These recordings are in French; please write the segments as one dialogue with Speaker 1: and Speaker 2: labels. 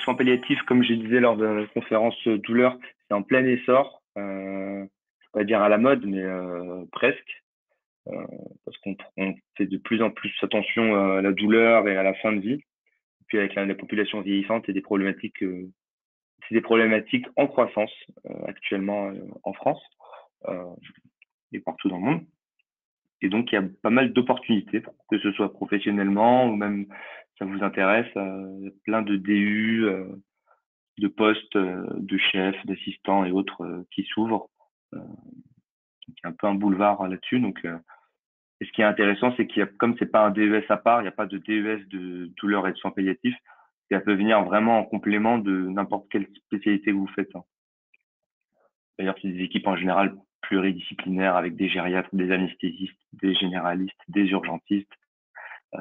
Speaker 1: soins palliatifs, comme je disais lors de la conférence douleur, c'est en plein essor. On va dire à la mode, mais presque, euh, parce qu'on fait de plus en plus attention à la douleur et à la fin de vie. Et puis avec la population vieillissante, c'est des problématiques en croissance actuellement en France euh, et partout dans le monde. Et donc il y a pas mal d'opportunités, que ce soit professionnellement ou même ça vous intéresse, il y a plein de DU, de postes de chefs, d'assistants et autres qui s'ouvrent. Euh, il y a un peu un boulevard là-dessus. Donc, et ce qui est intéressant, c'est qu'il y a, comme c'est pas un DES à part, il n'y a pas de DES de douleur et de soins palliatifs. Ça peut venir vraiment en complément de n'importe quelle spécialité que vous faites, hein. D'ailleurs, c'est des équipes en général pluridisciplinaires avec des gériatres, des anesthésistes, des généralistes, des urgentistes, euh,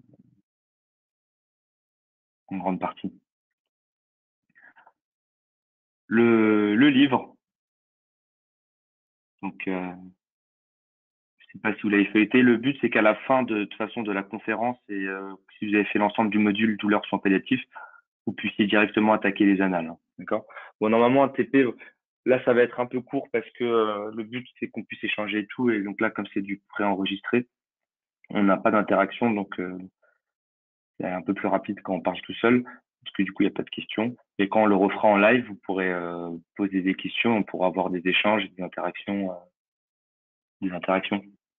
Speaker 1: en grande partie. Le livre, donc je sais pas si vous l'avez feuilleté. Le but, c'est qu'à la fin de toute façon de la conférence et si vous avez fait l'ensemble du module douleur soins palliatifs, vous puissiez directement attaquer les annales, hein. D'accord? Bon, normalement, un TP, là, ça va être un peu court parce que le but, c'est qu'on puisse échanger et tout. Et donc là, comme c'est du préenregistré, on n'a pas d'interaction. Donc, c'est un peu plus rapide quand on parle tout seul parce que du coup, il n'y a pas de questions. Et quand on le refera en live, vous pourrez poser des questions, on pourra avoir des échanges, des interactions, des interactions.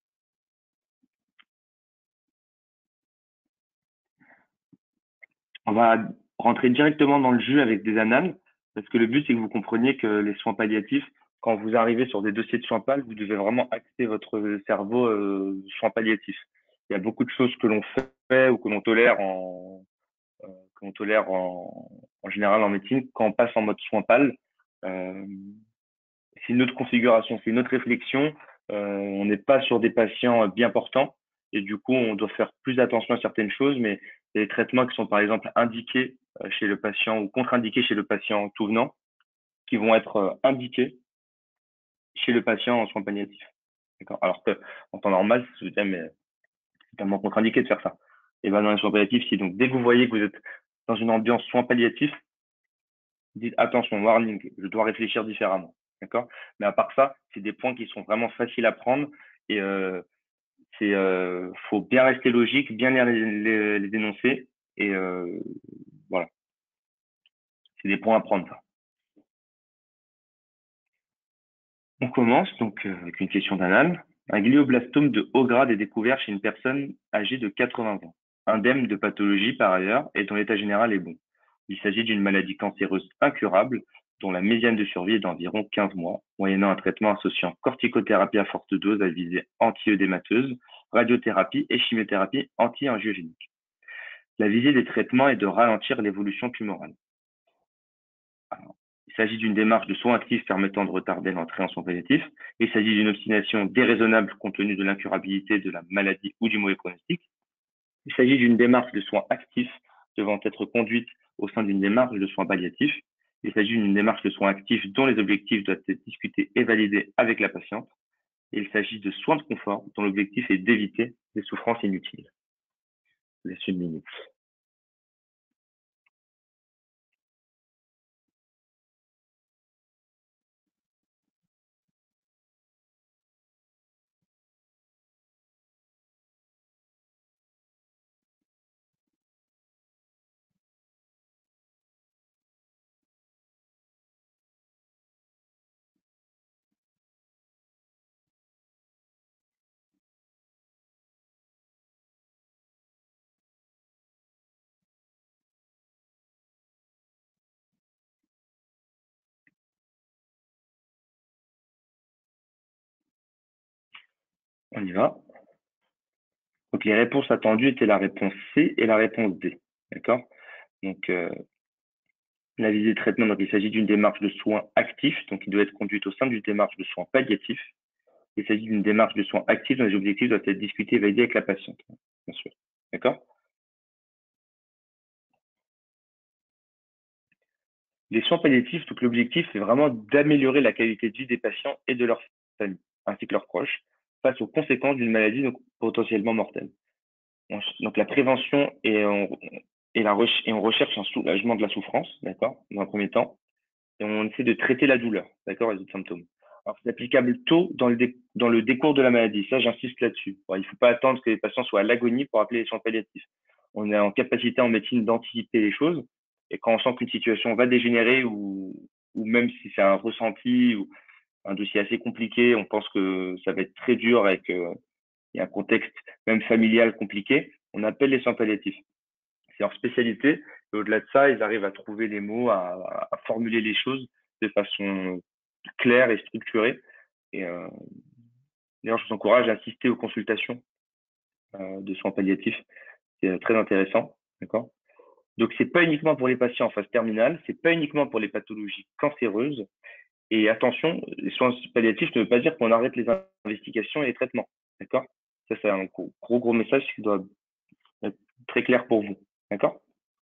Speaker 1: On va rentrer directement dans le jus avec des annales, parce que le but, c'est que vous compreniez que les soins palliatifs, quand vous arrivez sur des dossiers de soins pal, vous devez vraiment axer votre cerveau soins palliatifs. Il y a beaucoup de choses que l'on fait ou que l'on tolère en général en médecine. Quand on passe en mode soins pal, euh, c'est une autre configuration, c'est une autre réflexion. On n'est pas sur des patients bien portants et du coup, on doit faire plus attention à certaines choses, mais il y a des traitements qui sont par exemple indiqués chez le patient ou contre-indiqués chez le patient tout venant, qui vont être indiqués chez le patient en soins palliatifs. D'accord. Alors que en temps normal, c'est mais c'est tellement contre-indiqué de faire ça. Et ben dans les soins palliatifs, si donc dès que vous voyez que vous êtes dans une ambiance soins palliatifs, dites attention, warning, je dois réfléchir différemment. D'accord. Mais à part ça, c'est des points qui sont vraiment faciles à prendre et faut bien rester logique, bien lire les dénoncer et voilà, c'est des points à prendre ça. On commence donc avec une question d'Anan. Un glioblastome de haut grade est découvert chez une personne âgée de 80 ans, indemne de pathologie par ailleurs et dont l'état général est bon. Il s'agit d'une maladie cancéreuse incurable dont la médiane de survie est d'environ 15 mois, moyennant un traitement associant corticothérapie à forte dose à visée anti-œdémateuse, radiothérapie et chimiothérapie anti-angiogénique. La visée des traitements est de ralentir l'évolution tumorale. Alors, il s'agit d'une démarche de soins actifs permettant de retarder l'entrée en soins palliatifs. Il s'agit d'une obstination déraisonnable compte tenu de l'incurabilité de la maladie ou du mauvais pronostic. Il s'agit d'une démarche de soins actifs devant être conduite au sein d'une démarche de soins palliatifs. Il s'agit d'une démarche de soins actifs dont les objectifs doivent être discutés et validés avec la patiente. Et il s'agit de soins de confort dont l'objectif est d'éviter des souffrances inutiles. Je vous laisse une minute. On y va. Donc, les réponses attendues étaient la réponse C et la réponse D. D'accord? Donc, la visée de traitement, donc il s'agit d'une démarche de soins actifs, donc il doit être conduite au sein d'une démarche de soins palliatifs. Il s'agit d'une démarche de soins actifs dont les objectifs doivent être discutés et validés avec la patiente, bien sûr. D'accord? Les soins palliatifs, donc l'objectif, c'est vraiment d'améliorer la qualité de vie des patients et de leurs familles, ainsi que leurs proches, face aux conséquences d'une maladie donc, potentiellement mortelle. Donc la prévention et on recherche un soulagement de la souffrance, d'accord, dans un premier temps, et on essaie de traiter la douleur, d'accord, les autres symptômes. Alors, c'est applicable tôt dans le décours de la maladie. Ça, j'insiste là-dessus. Bon, il ne faut pas attendre que les patients soient à l'agonie pour appeler les soins palliatifs. On est en capacité en médecine d'anticiper les choses. Et quand on sent qu'une situation va dégénérer ou même si c'est un ressenti ou un dossier assez compliqué, on pense que ça va être très dur et qu'il y a un contexte même familial compliqué, on appelle les soins palliatifs. C'est leur spécialité. Et au-delà de ça, ils arrivent à trouver les mots, à formuler les choses de façon claire et structurée. Et d'ailleurs, je vous encourage à assister aux consultations de soins palliatifs. C'est très intéressant. D'accord. Donc, c'est pas uniquement pour les patients en phase terminale, c'est pas uniquement pour les pathologies cancéreuses. Et attention, les soins palliatifs ne veut pas dire qu'on arrête les investigations et les traitements. D'accord. Ça, c'est un gros message qui doit être très clair pour vous. D'accord.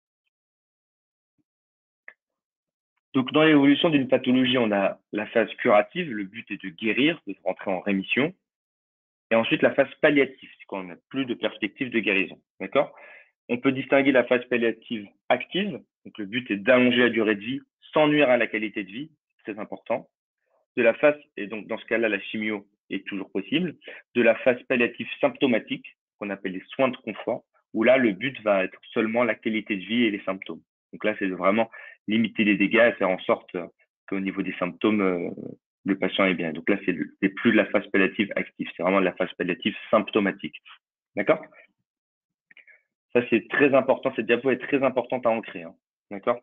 Speaker 1: Donc, dans l'évolution d'une pathologie, on a la phase curative, le but est de guérir, de rentrer en rémission. Et ensuite, la phase palliative, c'est quand on n'a plus de perspective de guérison. D'accord. On peut distinguer la phase palliative active, donc le but est d'allonger la durée de vie sans nuire à la qualité de vie, c'est important. De la phase, et donc dans ce cas-là, la chimio est toujours possible. De la phase palliative symptomatique, qu'on appelle les soins de confort, où là, le but va être seulement la qualité de vie et les symptômes. Donc là, c'est de vraiment limiter les dégâts et faire en sorte qu'au niveau des symptômes, le patient est bien. Donc là, c'est plus de la phase palliative active, c'est vraiment de la phase palliative symptomatique. D'accord. Ça, c'est très important. Cette diapo est très importante à ancrer. Hein. D'accord.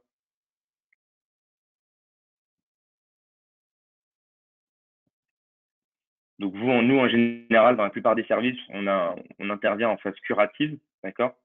Speaker 1: Donc, nous, en général, dans la plupart des services, on intervient en phase curative. D'accord.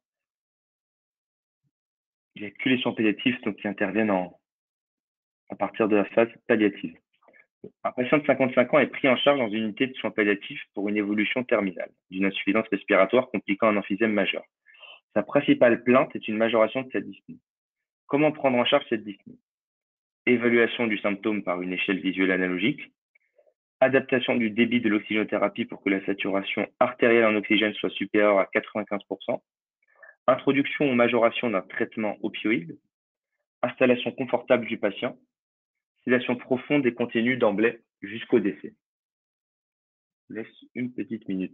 Speaker 1: Il n'y a que les soins palliatifs donc, qui interviennent à partir de la phase palliative. Un patient de 55 ans est pris en charge dans une unité de soins palliatifs pour une évolution terminale d'une insuffisance respiratoire compliquant un emphysème majeur. Sa principale plainte est une majoration de sa dyspnée. Comment prendre en charge cette dyspnée? Évaluation du symptôme par une échelle visuelle analogique, adaptation du débit de l'oxygénothérapie pour que la saturation artérielle en oxygène soit supérieure à 95%, introduction ou majoration d'un traitement opioïde, installation confortable du patient, sédation profonde et continue d'emblée jusqu'au décès. Je laisse une petite minute.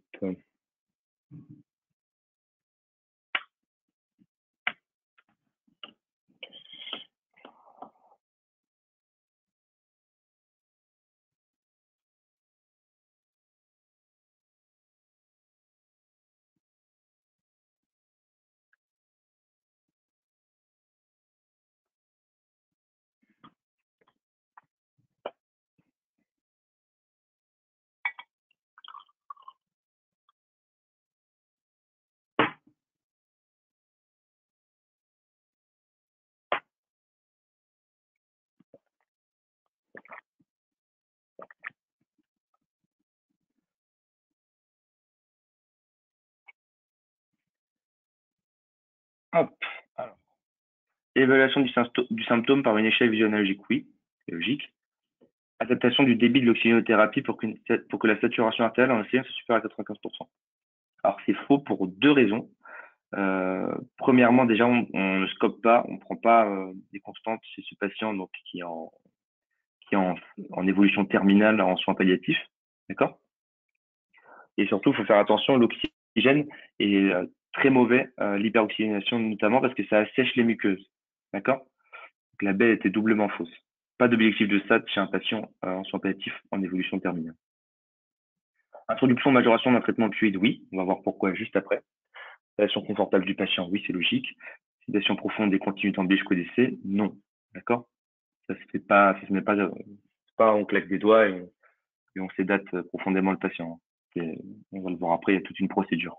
Speaker 1: Hop. Alors, évaluation du symptôme par une échelle visuelle analogique, oui, c'est logique. Adaptation du débit de l'oxygénothérapie pour que la saturation artérielle en oxygène soit supérieure à 95%. Alors, c'est faux pour deux raisons. Premièrement, déjà, on ne scope pas, on ne prend pas des constantes chez ce patient donc, qui est en évolution terminale en soins palliatifs. D'accord. Et surtout, il faut faire attention, l'oxygène est très mauvais, l'hyperoxygénation notamment, parce que ça assèche les muqueuses. D'accord. Donc, la baie était doublement fausse. Pas d'objectif de SAT chez un patient en soins palliatifs en évolution terminale. Introduction, majoration d'un traitement opioïde, oui. On va voir pourquoi juste après. Sédation confortable du patient, oui, c'est logique. Sédation profonde et continue d'emblée jusqu'au décès, non. D'accord. Ça se fait pas, ça se met pas, on claque des doigts et on sédate profondément le patient. On va le voir après, il y a toute une procédure.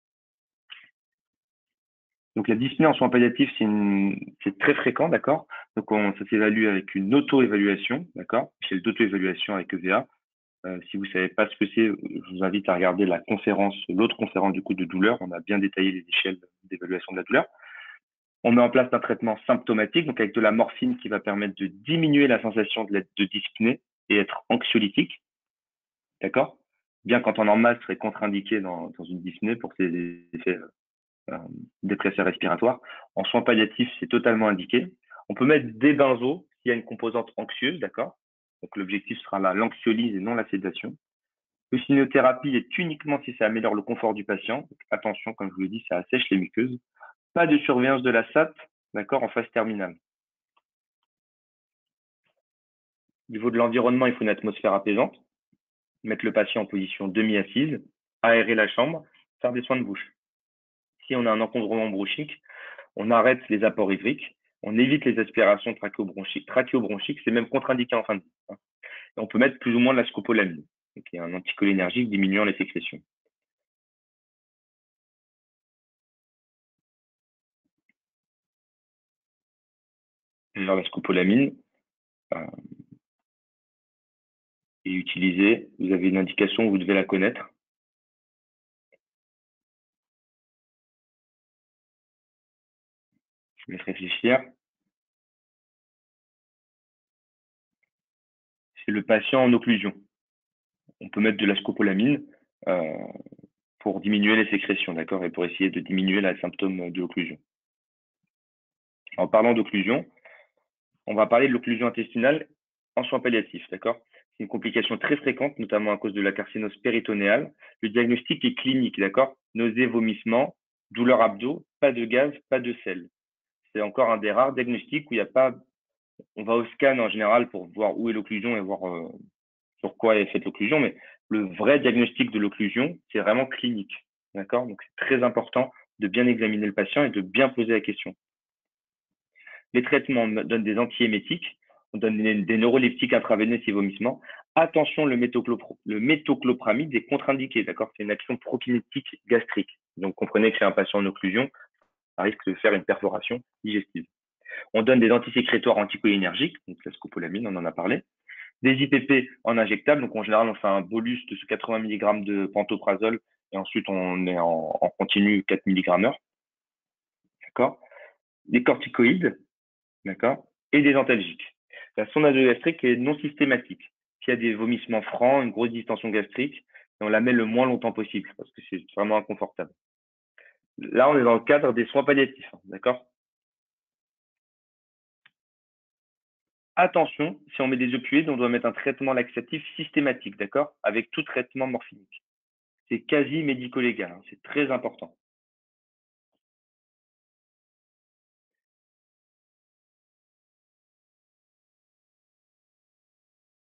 Speaker 1: Donc la dyspnée en soins palliatifs, c'est très fréquent, d'accord. Donc ça s'évalue avec une auto-évaluation, d'accord, échelle d'auto-évaluation avec EVA. Si vous savez pas ce que c'est, je vous invite à regarder l'autre conférence du coup de douleur. On a bien détaillé les échelles d'évaluation de la douleur. On met en place un traitement symptomatique, donc avec de la morphine qui va permettre de diminuer la sensation de dyspnée et être anxiolytique, d'accord. Bien qu'en temps normal, ce serait contre-indiqué dans une dyspnée pour ses effets euh, dépresseur respiratoire. En soins palliatifs, c'est totalement indiqué. On peut mettre des benzos s'il y a une composante anxieuse, d'accord? Donc l'objectif sera l'anxiolyse et non la sédation. L'eusynothérapie est uniquement si ça améliore le confort du patient. Donc, attention, comme je vous l'ai dit, ça assèche les muqueuses. Pas de surveillance de la SAT, d'accord, en phase terminale. Au niveau de l'environnement, il faut une atmosphère apaisante, mettre le patient en position demi-assise, aérer la chambre, faire des soins de bouche. Si on a un encombrement bronchique, on arrête les apports hydriques, on évite les aspirations trachéobronchiques, c'est même contre-indiqué en fin de vie. Et on peut mettre plus ou moins de la scopolamine, qui est un anticholinergique diminuant les sécrétions. Alors, la scopolamine euh, est utilisée, vous avez une indication, vous devez la connaître. Je vais réfléchir. C'est le patient en occlusion. On peut mettre de la scopolamine euh, pour diminuer les sécrétions, d'accord, et pour essayer de diminuer les symptômes de l'occlusion. En parlant d'occlusion, on va parler de l'occlusion intestinale en soins palliatifs, d'accord? C'est une complication très fréquente, notamment à cause de la carcinose péritonéale. Le diagnostic est clinique, d'accord? Nausées, vomissements, douleur abdos, pas de gaz, pas de sel. C'est encore un des rares diagnostics où il n'y a pas. On va au scan en général pour voir où est l'occlusion et voir sur quoi est faite l'occlusion, mais le vrai diagnostic de l'occlusion, c'est vraiment clinique, d'accord? Donc c'est très important de bien examiner le patient et de bien poser la question. Les traitements, on donne des antiémétiques, on donne des neuroleptiques intraveineux et vomissements. Attention, le métoclopramide est contre-indiqué, d'accord? C'est une action prokinétique gastrique. Donc, comprenez que chez un patient en occlusion, ça risque de faire une perforation digestive. On donne des antisécrétoires anticholinergiques, donc la scopolamine, on en a parlé. Des IPP en injectable, donc en général, on fait un bolus de 80 mg de pantoprazole et ensuite on est en continu 4 mg heure. D'accord? Des corticoïdes, d'accord, et des antalgiques. La sonde nasogastrique est non systématique. S'il y a des vomissements francs, une grosse distension gastrique, et on la met le moins longtemps possible parce que c'est vraiment inconfortable. Là, on est dans le cadre des soins palliatifs, d'accord? Attention, si on met des opioïdes, on doit mettre un traitement laxatif systématique, d'accord? Avec tout traitement morphinique. C'est quasi médico-légal, hein, c'est très important.